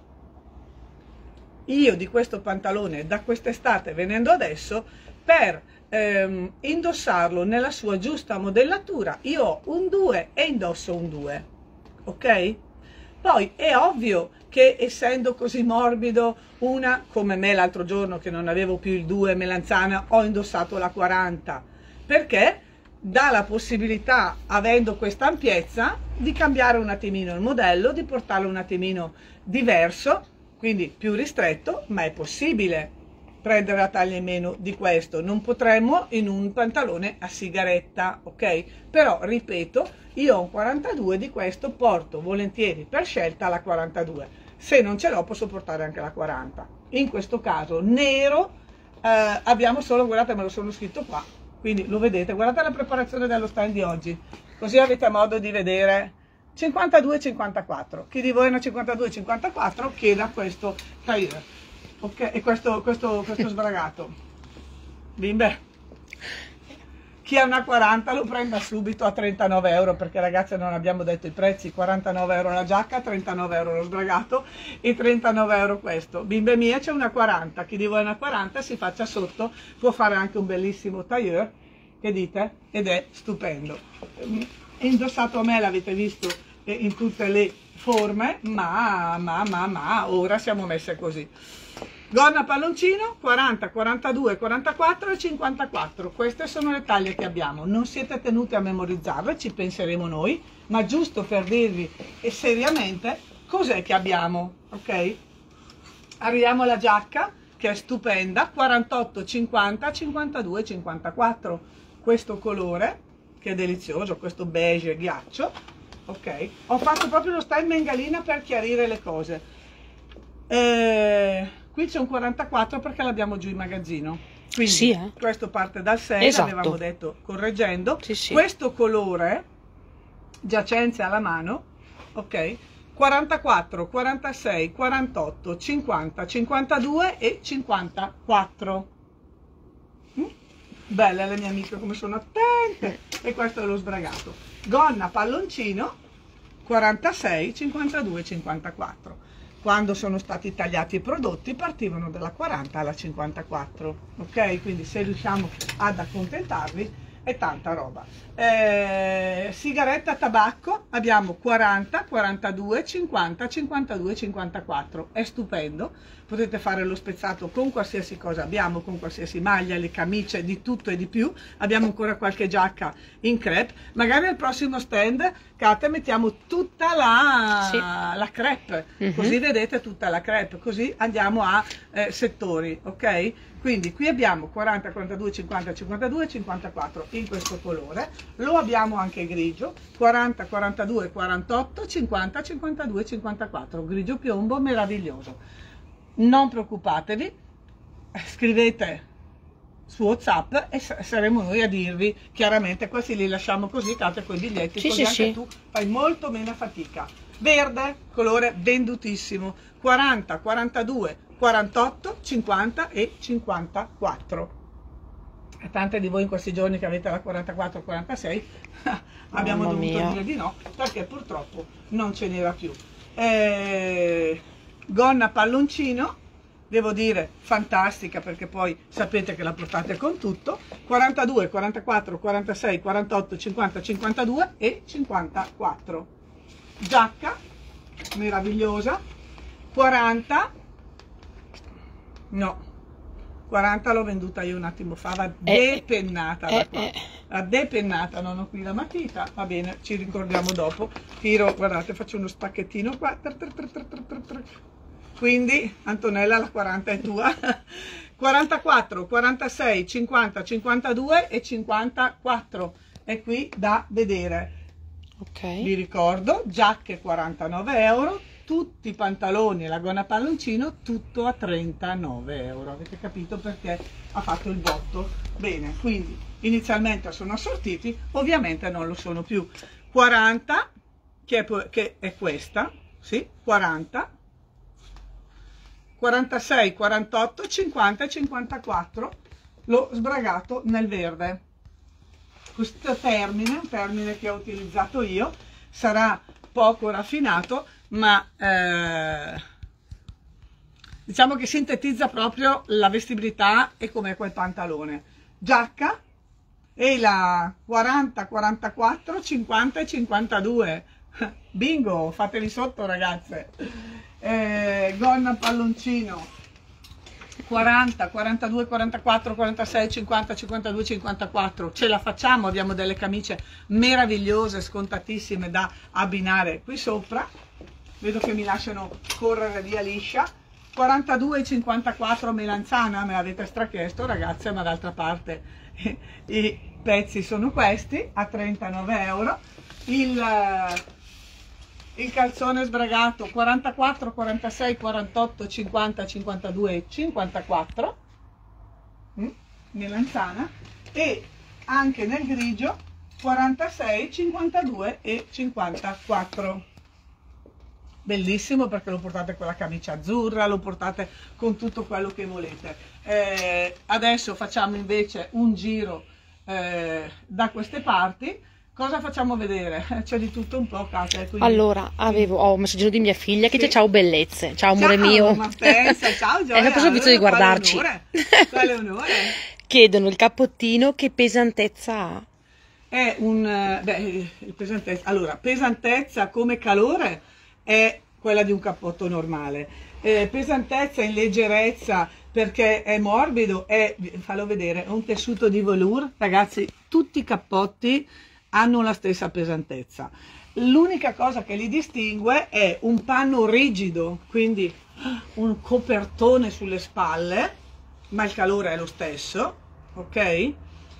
Speaker 1: Io di questo pantalone da quest'estate, venendo adesso, per ehm, indossarlo nella sua giusta modellatura, io ho un due e indosso un due, ok? Poi è ovvio che essendo così morbido, una come me l'altro giorno che non avevo più il due melanzana, ho indossato la quaranta, perché dà la possibilità, avendo questa ampiezza, di cambiare un attimino il modello, di portarlo un attimino diverso, quindi più ristretto, ma è possibile prendere la taglia in meno di questo. Non potremmo in un pantalone a sigaretta, ok? Però, ripeto, io ho un quarantadue, di questo porto volentieri per scelta la quarantadue. Se non ce l'ho posso portare anche la quaranta. In questo caso nero eh, abbiamo solo, guardate, me lo sono scritto qua, quindi lo vedete, guardate la preparazione dello stand di oggi, così avete modo di vedere. Cinquantadue cinquantaquattro, chi di voi è una cinquantadue cinquantaquattro chieda questo tailleur, ok? E questo, questo, questo sbragato, bimbe, chi ha una quaranta lo prenda subito a trentanove euro, perché ragazzi non abbiamo detto i prezzi: quarantanove euro la giacca, trentanove euro lo sbragato e trentanove euro questo. Bimbe mie, c'è una quaranta, chi di voi è una quaranta si faccia sotto, può fare anche un bellissimo tailleur, che dite? Ed è stupendo. Indossato a me, l'avete visto in tutte le forme, ma, ma, ma, ma, ora siamo messe così. Gonna palloncino, quaranta, quarantadue, quarantaquattro e cinquantaquattro. Queste sono le taglie che abbiamo. Non siete tenuti a memorizzarle, ci penseremo noi, ma giusto per dirvi e seriamente cos'è che abbiamo, ok? Arriviamo alla giacca, che è stupenda, quarantotto, cinquanta, cinquantadue, cinquantaquattro. Questo colore, che è delizioso, questo beige ghiaccio, ok? Ho fatto proprio lo style mengalina per chiarire le cose. Eh, qui c'è un quarantaquattro perché l'abbiamo giù in magazzino, quindi
Speaker 2: sì, eh?
Speaker 1: questo parte dal sei,
Speaker 2: esatto.
Speaker 1: Avevamo detto correggendo,
Speaker 2: sì, sì.
Speaker 1: Questo colore, giacenze alla mano, ok? quarantaquattro, quarantasei, quarantotto, cinquanta, cinquantadue e cinquantaquattro. Mm? Belle le mie amiche come sono attente. E questo è lo sbragato. Gonna palloncino, quarantasei, cinquantadue, cinquantaquattro. Quando sono stati tagliati i prodotti partivano dalla quaranta alla cinquantaquattro, ok? Quindi se riusciamo ad accontentarvi è tanta roba. Eh, sigaretta, tabacco, abbiamo quaranta, quarantadue, cinquanta, cinquantadue, cinquantaquattro. È stupendo, potete fare lo spezzato con qualsiasi cosa abbiamo, con qualsiasi maglia, le camicie, di tutto e di più. Abbiamo ancora qualche giacca in crepe, magari al prossimo stand, Kate, mettiamo tutta la,
Speaker 2: sì.
Speaker 1: la crepe,
Speaker 2: mm-hmm.
Speaker 1: così vedete tutta la crepe, così andiamo a eh, settori, ok? Quindi qui abbiamo quaranta, quarantadue, cinquanta, cinquantadue, cinquantaquattro in questo colore, lo abbiamo anche grigio, quaranta, quarantadue, quarantotto, cinquanta, cinquantadue, cinquantaquattro, grigio piombo meraviglioso. Non preoccupatevi, scrivete su WhatsApp e saremo noi a dirvi chiaramente. Questi li lasciamo così, Kate, con i biglietti,
Speaker 2: sì,
Speaker 1: così
Speaker 2: sì,
Speaker 1: anche
Speaker 2: sì.
Speaker 1: tu fai molto meno fatica. Verde, colore vendutissimo, quaranta, quarantadue, quarantotto, cinquanta e cinquantaquattro. E tante di voi in questi giorni che avete la quarantaquattro quarantasei abbiamo
Speaker 2: Mamma
Speaker 1: dovuto
Speaker 2: mia.
Speaker 1: dire di no, perché purtroppo non ce n'era più. Eh, gonna palloncino, devo dire fantastica, perché poi sapete che la portate con tutto. Quarantadue, quarantaquattro, quarantasei, quarantotto, cinquanta, cinquantadue e cinquantaquattro. Giacca meravigliosa. Quaranta, no, quaranta l'ho venduta io un attimo fa, va depennata da qua, la depennata, non ho qui la matita, va bene, ci ricordiamo dopo. Tiro, guardate, faccio uno spacchettino qua, quindi Antonella la quaranta è tua. quarantaquattro, quarantasei, cinquanta, cinquantadue e cinquantaquattro è qui da vedere.
Speaker 2: Ok.
Speaker 1: Vi ricordo, giacche quarantanove euro, tutti i pantaloni e la gonna palloncino tutto a trentanove euro. Avete capito perché ha fatto il botto? Bene, quindi inizialmente sono assortiti, ovviamente non lo sono più. quaranta, che è, che è questa, sì, quaranta, quarantasei, quarantotto, cinquanta e cinquantaquattro, l'ho sbragato nel verde. Questo termine, un termine che ho utilizzato io, sarà poco raffinato, ma eh, diciamo che sintetizza proprio la vestibilità e come quel pantalone. Giacca e la quaranta, quarantaquattro, cinquanta e cinquantadue. Bingo, fateli sotto ragazze. Eh, gonna palloncino quaranta, quarantadue, quarantaquattro, quarantasei, cinquanta, cinquantadue, cinquantaquattro. Ce la facciamo, abbiamo delle camicie meravigliose, scontatissime da abbinare qui sopra. Vedo che mi lasciano correre via liscia. quarantadue, cinquantaquattro melanzana, me l'avete strachiesto ragazze, ma d'altra parte eh, i pezzi sono questi a trentanove euro. Il, il calzone sbragato quarantaquattro, quarantasei, quarantotto, cinquanta, cinquantadue e cinquantaquattro, mm, melanzana, e anche nel grigio quarantasei, cinquantadue e cinquantaquattro. Bellissimo, perché lo portate con la camicia azzurra, lo portate con tutto quello che volete. Eh, adesso facciamo invece un giro eh, da queste parti. Cosa facciamo vedere? C'è di tutto un po', Kate. Quindi...
Speaker 2: Allora, avevo, ho un messaggino di mia figlia che
Speaker 1: sì.
Speaker 2: dice ciao bellezze, ciao amore
Speaker 1: ciao,
Speaker 2: mio.
Speaker 1: Ma pensa, ciao Gioia.
Speaker 2: È proprio il bisogno di guardarci.
Speaker 1: Quale onore. Quale onore.
Speaker 2: Chiedono il cappottino che pesantezza ha.
Speaker 1: È un... Beh, pesantezza. Allora, pesantezza come calore è quella di un cappotto normale. Eh, pesantezza in leggerezza perché è morbido, è, fallo vedere, è un tessuto di velour. Ragazzi, tutti i cappotti hanno la stessa pesantezza. L'unica cosa che li distingue è un panno rigido, quindi un copertone sulle spalle, ma il calore è lo stesso, ok?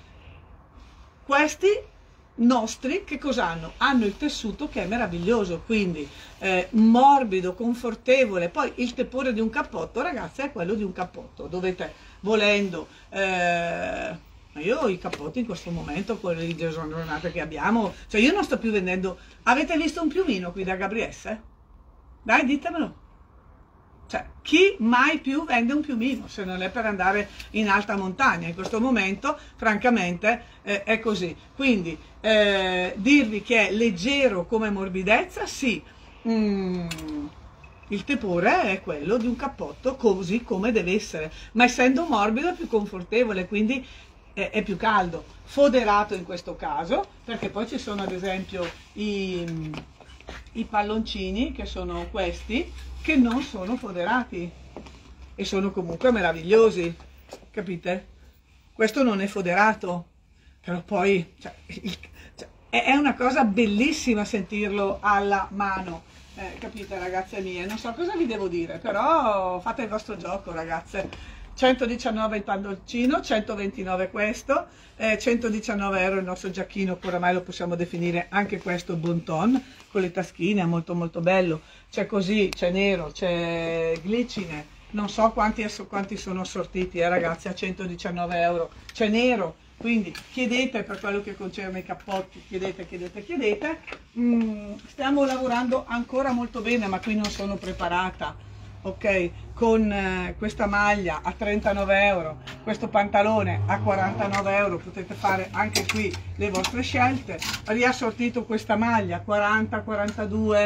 Speaker 1: Questi nostri che cosa hanno? Hanno il tessuto che è meraviglioso, quindi eh, morbido, confortevole. Poi il tepore di un cappotto, ragazzi, è quello di un cappotto. Dovete, volendo, eh, io i cappotti in questo momento, quelli di giornate che abbiamo, cioè io non sto più vendendo. Avete visto un piumino qui da Gabriesse? Dai, ditemelo. Cioè, chi mai più vende un piumino se non è per andare in alta montagna? In questo momento, francamente, eh, è così. Quindi, eh, dirvi che è leggero come morbidezza, sì. Mm, il tepore è quello di un cappotto così come deve essere, ma essendo morbido è più confortevole, quindi è, è più caldo. Foderato in questo caso, perché poi ci sono ad esempio i, i palloncini, che sono questi, che non sono foderati e sono comunque meravigliosi, capite? Questo non è foderato, però poi cioè, il, cioè, è una cosa bellissima sentirlo alla mano, eh, capite ragazze mie? Non so cosa vi devo dire, però fate il vostro gioco ragazze. centodiciannove il palloncino, centoventinove questo, eh, centodiciannove euro il nostro giacchino, che oramai lo possiamo definire anche questo bon ton, con le taschine, molto molto bello. C'è così, c'è nero, c'è glicine, non so quanti, quanti sono assortiti eh, ragazzi, a centodiciannove euro, c'è nero, quindi chiedete per quello che concerne i cappotti, chiedete, chiedete, chiedete. Mm, stiamo lavorando ancora molto bene, ma qui non sono preparata, ok, con eh, questa maglia a trentanove euro, questo pantalone a quarantanove euro, potete fare anche qui le vostre scelte. Riassortito questa maglia quaranta, quarantadue,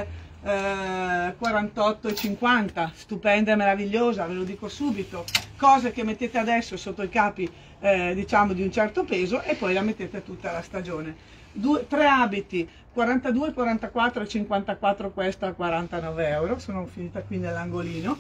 Speaker 1: eh, quarantotto e cinquanta, stupenda e meravigliosa, ve lo dico subito, cose che mettete adesso sotto i capi eh, diciamo di un certo peso e poi la mettete tutta la stagione. Due, tre abiti, quarantadue, quarantaquattro e cinquantaquattro, questo a quarantanove euro, sono finita qui nell'angolino.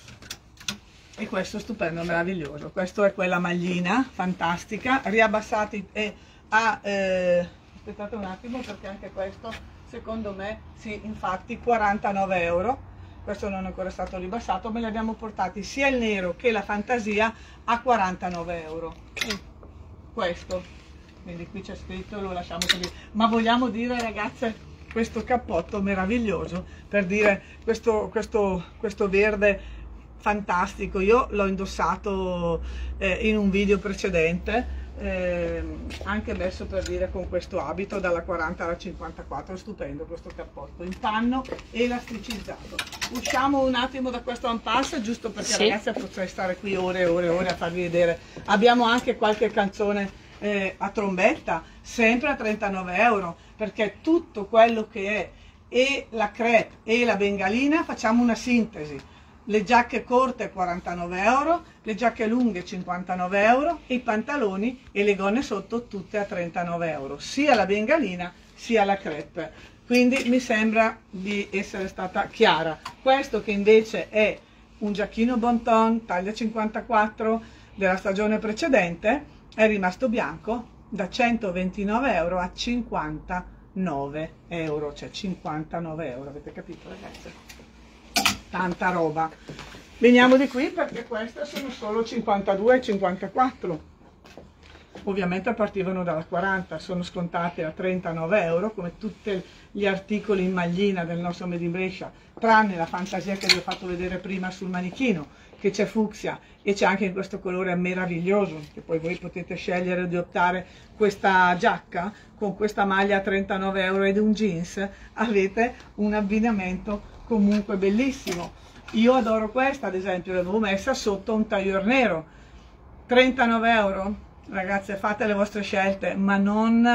Speaker 1: E questo stupendo, meraviglioso, questo è quella maglina fantastica, riabbassati e a eh, aspettate un attimo perché anche questo secondo me sì, infatti quarantanove euro, questo non è ancora stato ribassato, me li abbiamo portati sia il nero che la fantasia a quarantanove euro. Questo, quindi qui c'è scritto, lo lasciamo così, ma vogliamo dire ragazze questo cappotto meraviglioso, per dire questo, questo, questo verde fantastico, io l'ho indossato eh, in un video precedente, eh, anche messo per dire con questo abito dalla quaranta alla cinquantaquattro, stupendo questo cappotto in panno elasticizzato. Usciamo un attimo da questo impasse giusto perché sì, ragazzi potrei stare qui ore e ore e ore a farvi vedere, abbiamo anche qualche canzone eh, a trombetta sempre a trentanove euro, perché tutto quello che è e la crepe e la bengalina facciamo una sintesi. Le giacche corte quarantanove euro, le giacche lunghe cinquantanove euro e i pantaloni e le gonne sotto tutte a trentanove euro, sia la bengalina sia la crepe. Quindi mi sembra di essere stata chiara. Questo che invece è un giacchino Bonton taglia cinquantaquattro della stagione precedente è rimasto bianco da centoventinove euro a cinquantanove euro, cioè cinquantanove euro, avete capito ragazzi? Tanta roba. Veniamo di qui perché queste sono solo cinquantadue e cinquantaquattro, ovviamente partivano dalla quaranta, sono scontate a trentanove euro come tutti gli articoli in maglina del nostro Made in Brescia, tranne la fantasia che vi ho fatto vedere prima sul manichino, che c'è fucsia e c'è anche in questo colore meraviglioso, che poi voi potete scegliere di optare questa giacca con questa maglia a trentanove euro ed un jeans, avete un abbinamento comunque bellissimo. Io adoro questa, ad esempio, l'avevo messa sotto un tailleur nero, trentanove euro, ragazze fate le vostre scelte, ma non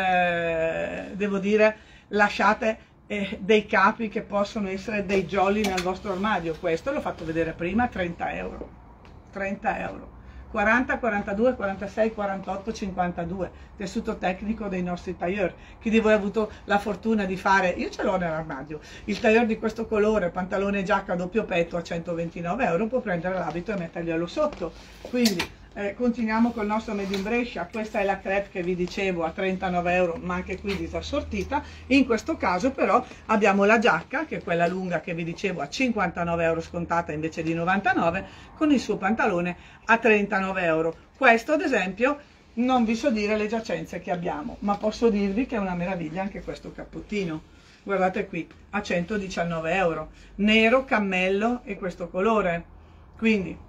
Speaker 1: eh, devo dire lasciate eh, dei capi che possono essere dei jolly nel vostro armadio. Questo l'ho fatto vedere prima, trenta euro, trenta euro, quaranta, quarantadue, quarantasei, quarantotto, cinquantadue, tessuto tecnico dei nostri tailleur. Chi di voi ha avuto la fortuna di fare, io ce l'ho nell'armadio, il tailleur di questo colore, pantalone e giacca a doppio petto a centoventinove euro, può prendere l'abito e metterglielo sotto. Quindi eh, continuiamo col nostro Made in Brescia. Questa è la crepe che vi dicevo a trentanove euro, ma anche qui disassortita. In questo caso però abbiamo la giacca, che è quella lunga che vi dicevo a cinquantanove euro scontata invece di novantanove, con il suo pantalone a trentanove euro. Questo ad esempio non vi so dire le giacenze che abbiamo, ma posso dirvi che è una meraviglia anche questo cappottino. Guardate qui, a centodiciannove euro, nero, cammello e questo colore. Quindi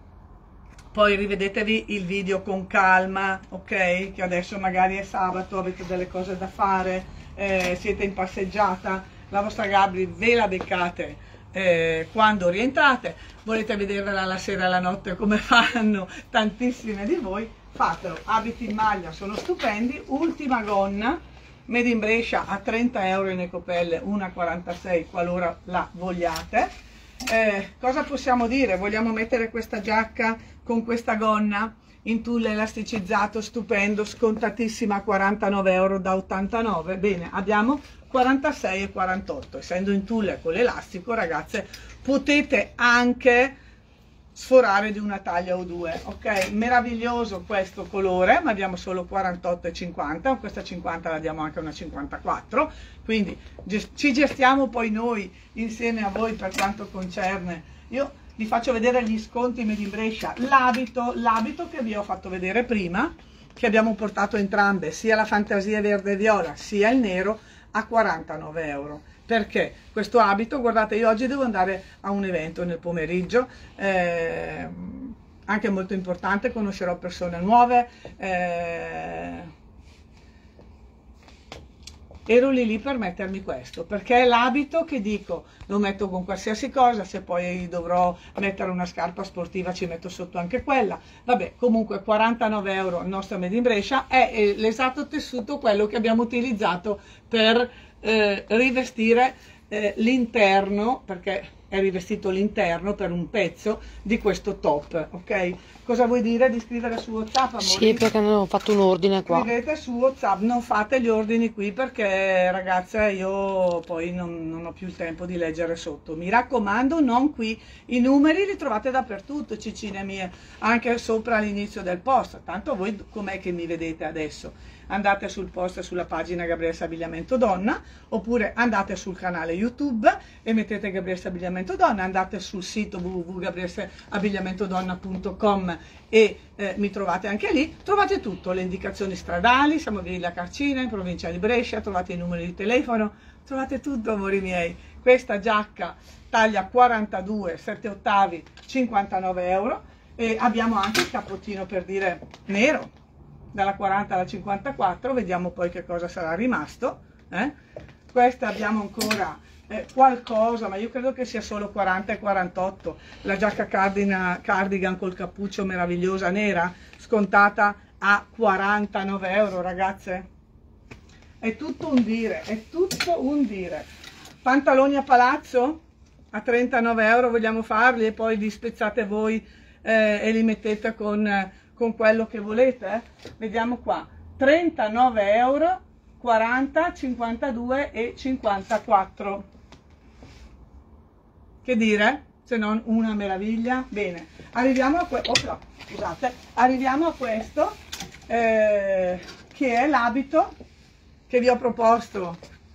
Speaker 1: poi rivedetevi il video con calma, ok? Che adesso magari è sabato, avete delle cose da fare, eh, siete in passeggiata, la vostra Gabri ve la beccate eh, quando rientrate, volete vedervela la sera e la notte come fanno tantissime di voi, fatelo. Abiti in maglia sono stupendi. Ultima gonna Made in Brescia a trenta euro in ecopelle, una a quarantasei qualora la vogliate. Eh, cosa possiamo dire? Vogliamo mettere questa giacca con questa gonna in tulle elasticizzato, stupendo, scontatissima a quarantanove euro da ottantanove? Bene, abbiamo quarantasei e quarantotto, essendo in tulle con l'elastico, ragazze, potete anche sforare di una taglia o due, ok? Meraviglioso questo colore, ma abbiamo solo quarantotto e cinquanta, questa cinquanta la diamo anche una cinquantaquattro, quindi ci gestiamo poi noi insieme a voi per quanto concerne. Io vi faccio vedere gli sconti Made in Brescia, l'abito, l'abito che vi ho fatto vedere prima, che abbiamo portato entrambe, sia la fantasia verde e viola sia il nero, a quarantanove euro. Perché questo abito, guardate, io oggi devo andare a un evento nel pomeriggio, eh, anche molto importante, conoscerò persone nuove, eh, ero lì lì per mettermi questo, perché è l'abito che dico, lo metto con qualsiasi cosa, se poi dovrò mettere una scarpa sportiva ci metto sotto anche quella, vabbè, comunque quarantanove euro il nostro Made in Brescia, è l'esatto tessuto quello che abbiamo utilizzato per Eh, rivestire eh, l'interno, perché è rivestito l'interno per un pezzo di questo top, ok? Cosa vuoi dire di scrivere su WhatsApp, amore?
Speaker 2: Sì, perché hanno fatto un ordine qua.
Speaker 1: Scrivete su WhatsApp, non fate gli ordini qui perché, ragazze, io poi non, non ho più il tempo di leggere sotto. Mi raccomando, non qui. I numeri li trovate dappertutto, cicine mie, anche sopra all'inizio del post. Tanto voi com'è che mi vedete adesso? Andate sul post sulla pagina Gabriessa Abbigliamento Donna, oppure andate sul canale YouTube e mettete Gabriessa Abbigliamento Donna, andate sul sito w w w punto gabriessa abbigliamento donna punto com e eh, mi trovate anche lì, trovate tutto, le indicazioni stradali, siamo via Villa Carcina, in provincia di Brescia, trovate i numeri di telefono, trovate tutto, amori miei. Questa giacca taglia quarantadue, sette ottavi, cinquantanove euro, e abbiamo anche il cappottino, per dire, nero, dalla quaranta alla cinquantaquattro, vediamo poi che cosa sarà rimasto. Eh? Questa abbiamo ancora eh, qualcosa, ma io credo che sia solo quaranta e quarantotto, la giacca cardina, cardigan col cappuccio meravigliosa nera, scontata a quarantanove euro, ragazze. È tutto un dire, è tutto un dire. Pantaloni a palazzo a trentanove euro, vogliamo farli e poi li spezzate voi eh, e li mettete con... Eh, con quello che volete. Vediamo qua, trentanove euro, quaranta, cinquantadue e cinquantaquattro. Che dire? Se non una meraviglia. Bene, arriviamo a, que oh, no, scusate. arriviamo a questo eh, che è l'abito che vi ho proposto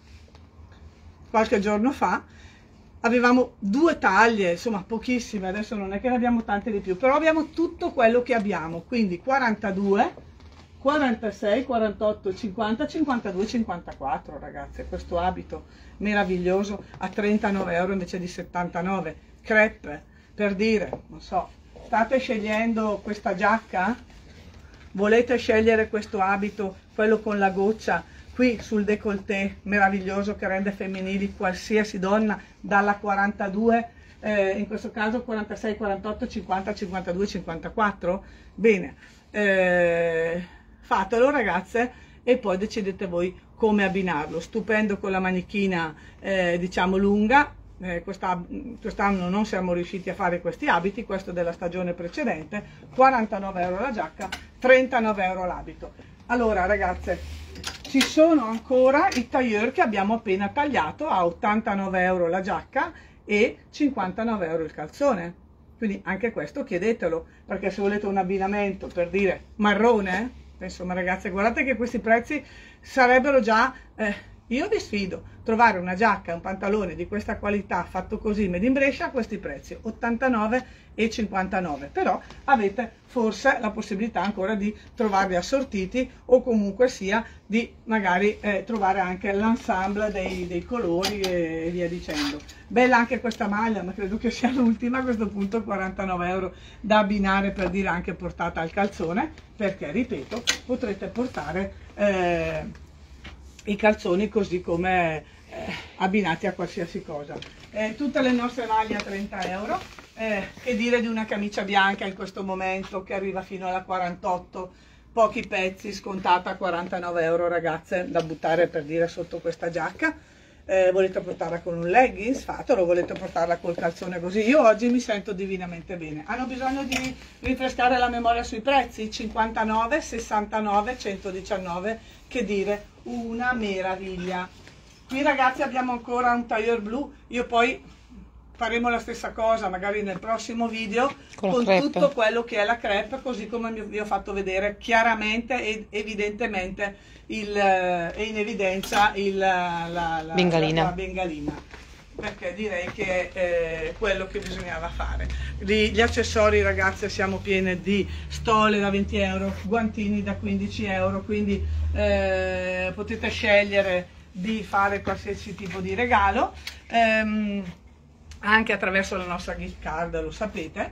Speaker 1: qualche giorno fa. Avevamo due taglie, insomma pochissime, adesso non è che ne abbiamo tante di più, però abbiamo tutto quello che abbiamo, quindi quarantadue, quarantasei, quarantotto, cinquanta, cinquantadue, cinquantaquattro, ragazze, questo abito meraviglioso a trentanove euro invece di settantanove, crepe, per dire, non so, state scegliendo questa giacca? Volete scegliere questo abito, quello con la goccia, qui sul décolleté meraviglioso che rende femminili qualsiasi donna, dalla quarantadue, eh, in questo caso quarantasei, quarantotto, cinquanta, cinquantadue, cinquantaquattro? Bene, eh, fatelo, ragazze, e poi decidete voi come abbinarlo. Stupendo con la manichina eh, diciamo lunga. Eh, quest'anno non siamo riusciti a fare questi abiti, questo della stagione precedente. Quarantanove euro la giacca, trentanove euro l'abito. Allora, ragazze, ci sono ancora i tailleur che abbiamo appena tagliato a ottantanove euro la giacca e cinquantanove euro il calzone, quindi anche questo chiedetelo, perché se volete un abbinamento, per dire, marrone, insomma, ragazze, guardate che questi prezzi sarebbero già eh, io vi sfido, trovare una giacca e un pantalone di questa qualità fatto così made in Brescia a questi prezzi, ottantanove e cinquantanove, però avete forse la possibilità ancora di trovarli assortiti, o comunque sia di magari eh, trovare anche l'ensemble dei, dei colori e via dicendo. Bella anche questa maglia, ma credo che sia l'ultima a questo punto, quarantanove euro, da abbinare, per dire, anche portata al calzone, perché ripeto, potrete portare eh, i calzoni così come eh, abbinati a qualsiasi cosa. Eh, tutte le nostre maglie a trenta euro, eh, che dire di una camicia bianca in questo momento che arriva fino alla quarantotto, pochi pezzi, scontata a quarantanove euro, ragazze, da buttare, per dire, sotto questa giacca. Eh, volete portarla con un leggings, fatelo, volete portarla col calzone così. Io oggi mi sento divinamente bene. Hanno bisogno di rinfrescare la memoria sui prezzi, cinquantanove, sessantanove, centodiciannove, che dire, una meraviglia. Qui, ragazzi, abbiamo ancora un tailleur blu, io poi faremo la stessa cosa magari nel prossimo video con, con tutto quello che è la crepe, così come vi ho fatto vedere chiaramente ed evidentemente il, e in evidenza il, la, la,
Speaker 2: bengalina.
Speaker 1: La, la bengalina, perché direi che è quello che bisognava fare. Gli, gli accessori, ragazze, siamo piene di stole da venti euro, guantini da quindici euro, quindi eh, potete scegliere di fare qualsiasi tipo di regalo, ehm, anche attraverso la nostra gift card, lo sapete.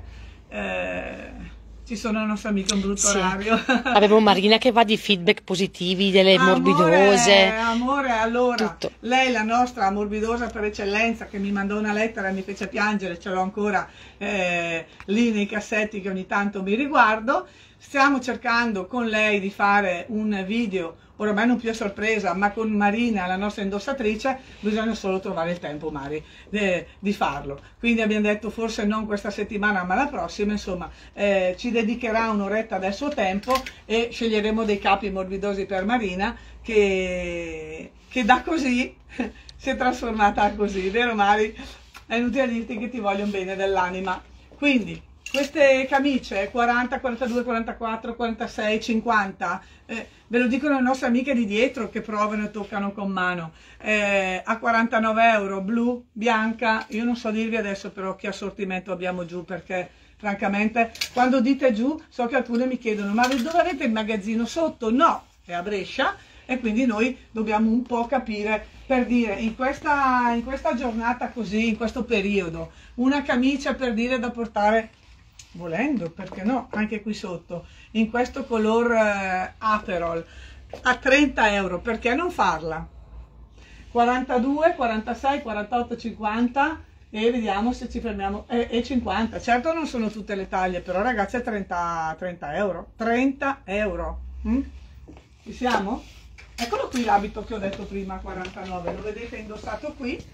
Speaker 1: Eh, ci sono le nostre amiche un brutto sì. orario.
Speaker 2: Avevo Marina che va di feedback positivi, delle amore, morbidose.
Speaker 1: Amore, allora,
Speaker 2: tutto.
Speaker 1: Lei, la nostra morbidosa per eccellenza, che mi mandò una lettera e mi fece piangere, ce l'ho ancora eh, lì nei cassetti che ogni tanto mi riguardo. Stiamo cercando con lei di fare un video oramai non più è sorpresa, ma con Marina, la nostra indossatrice, bisogna solo trovare il tempo, Mari, eh, di farlo. Quindi abbiamo detto forse non questa settimana ma la prossima, insomma eh, ci dedicherà un'oretta del suo tempo e sceglieremo dei capi morbidosi per Marina che, che da così si è trasformata così, vero Mari? È inutile dirti che ti voglio un bene dell'anima. Quindi queste camicie quaranta, quarantadue, quarantaquattro, quarantasei, cinquanta, eh, ve lo dicono le nostre amiche di dietro che provano e toccano con mano, eh, a quarantanove euro, blu, bianca, io non so dirvi adesso però che assortimento abbiamo giù, perché francamente quando dite giù so che alcune mi chiedono ma dove avete il magazzino sotto? No, è a Brescia e quindi noi dobbiamo un po' capire, per dire in questa, in questa giornata così, in questo periodo, una camicia per dire da portare, volendo, perché no, anche qui sotto, in questo color eh, Aperol, a trenta euro, perché non farla? quarantadue, quarantasei, quarantotto, cinquanta e vediamo se ci fermiamo, e, e cinquanta, certo non sono tutte le taglie, però ragazzi è trenta, trenta euro, trenta euro, mm? Ci siamo? Eccolo qui l'abito che ho detto prima, quarantanove, lo vedete indossato qui,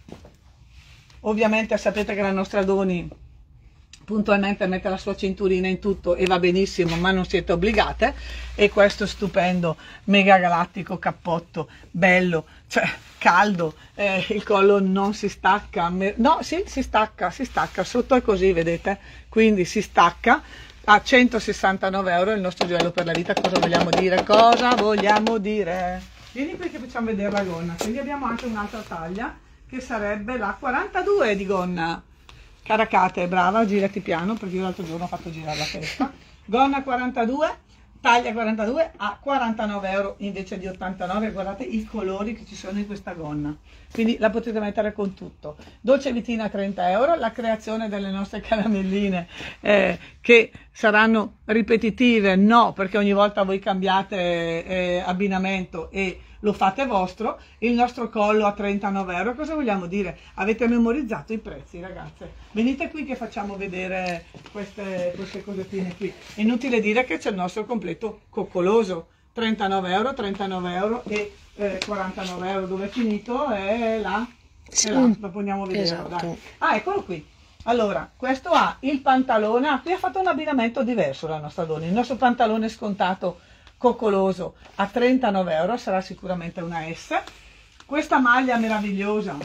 Speaker 1: ovviamente sapete che la nostra Doni puntualmente mette la sua cinturina in tutto e va benissimo, ma non siete obbligate. E questo stupendo mega galattico cappotto bello, cioè caldo, eh, il collo non si stacca, no sì si stacca, si stacca, sotto è così vedete, quindi si stacca a centosessantanove euro il nostro gioiello per la vita. Cosa vogliamo dire? Cosa vogliamo dire? Vieni qui che facciamo vedere la gonna. Quindi abbiamo anche un'altra taglia che sarebbe la quarantadue di gonna. Caracate, brava, girati piano perché io l'altro giorno ho fatto girare la testa. Gonna quarantadue, taglia quarantadue a quarantanove euro invece di ottantanove. Guardate i colori che ci sono in questa gonna, quindi la potete mettere con tutto. Dolce Vitina trenta euro, la creazione delle nostre caramelline eh, che saranno ripetitive, no, perché ogni volta voi cambiate eh, abbinamento e lo fate vostro. Il nostro collo a trentanove euro. Cosa vogliamo dire? Avete memorizzato i prezzi, ragazze? Venite qui che facciamo vedere queste, queste cosettine qui. È inutile dire che c'è il nostro completo coccoloso, trentanove euro, trentanove euro e eh, quarantanove euro. Dove è finito? È là, è là. Dopo andiamo a vedere.
Speaker 2: Esatto.
Speaker 1: Dai. Ah, eccolo qui. Allora, questo ha il pantalone, ah, qui ha fatto un abbinamento diverso la nostra donna. Il nostro pantalone scontato coccoloso a trentanove euro, sarà sicuramente una S. Questa maglia meravigliosa,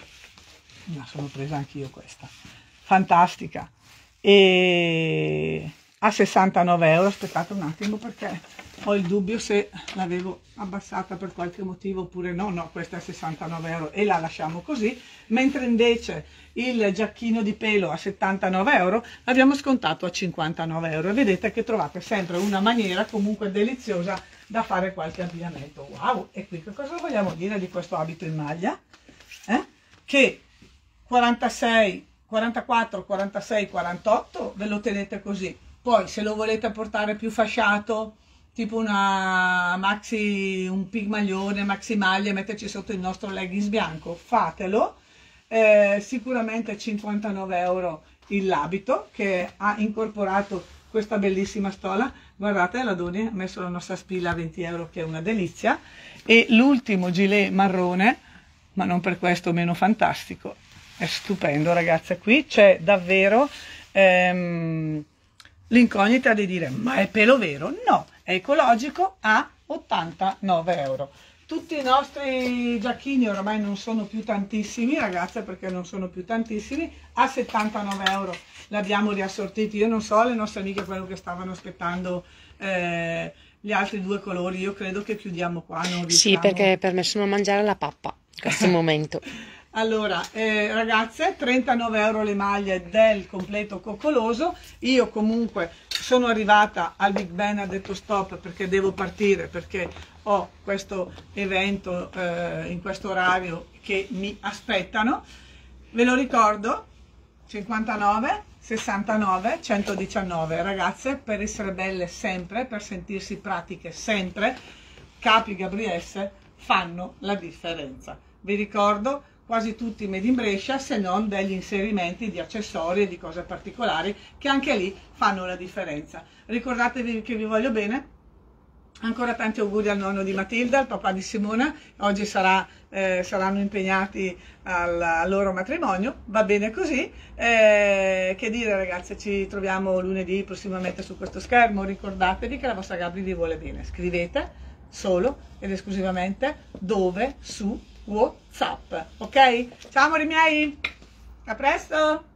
Speaker 1: ma sono presa anch'io questa, fantastica, e a sessantanove euro. Aspettate un attimo perché ho il dubbio se l'avevo abbassata per qualche motivo oppure no. No, questa è a sessantanove euro e la lasciamo così, mentre invece il giacchino di pelo a settantanove euro l'abbiamo scontato a cinquantanove euro, e vedete che trovate sempre una maniera comunque deliziosa da fare qualche abbinamento. Wow! E qui che cosa vogliamo dire di questo abito in maglia? Eh? Che quarantasei, quarantaquattro, quarantasei, quarantotto ve lo tenete così. Poi se lo volete portare più fasciato, tipo una maxi, un pigmaglione, maxi maglia, metterci sotto il nostro leggings bianco, fatelo. Eh, sicuramente cinquantanove euro l'abito che ha incorporato questa bellissima stola. Guardate, la Doni ha messo la nostra spilla a venti euro che è una delizia, e l'ultimo gilet marrone, ma non per questo meno fantastico, è stupendo ragazze. Qui c'è davvero ehm, l'incognita di dire ma è pelo vero? No, è ecologico a ottantanove euro. Tutti i nostri giacchini ormai non sono più tantissimi, ragazze, perché non sono più tantissimi, a settantanove euro li abbiamo riassortiti. Io non so le nostre amiche quello che stavano aspettando eh, gli altri due colori. Io credo che chiudiamo qua. Non
Speaker 2: sì, perché per me sono a mangiare la pappa in questo momento.
Speaker 1: Allora, eh, ragazze, trentanove euro le maglie del completo coccoloso. Io comunque sono arrivata al Big Ben, ha detto stop perché devo partire, perché ho questo evento eh, in questo orario che mi aspettano. Ve lo ricordo, cinquantanove, sessantanove, centodiciannove. Ragazze, per essere belle sempre, per sentirsi pratiche sempre, Capi Gabriesse fanno la differenza. Vi ricordo, quasi tutti made in Brescia, se non degli inserimenti di accessori e di cose particolari che anche lì fanno la differenza. Ricordatevi che vi voglio bene Ancora tanti auguri al nonno di Matilda, al papà di Simona, oggi sarà, eh, saranno impegnati al, al loro matrimonio, va bene così. Eh, che dire ragazze, ci troviamo lunedì prossimamente su questo schermo, ricordatevi che la vostra Gabri vi vuole bene, scrivete solo ed esclusivamente dove? Su WhatsApp, ok? Ciao amori miei, a presto!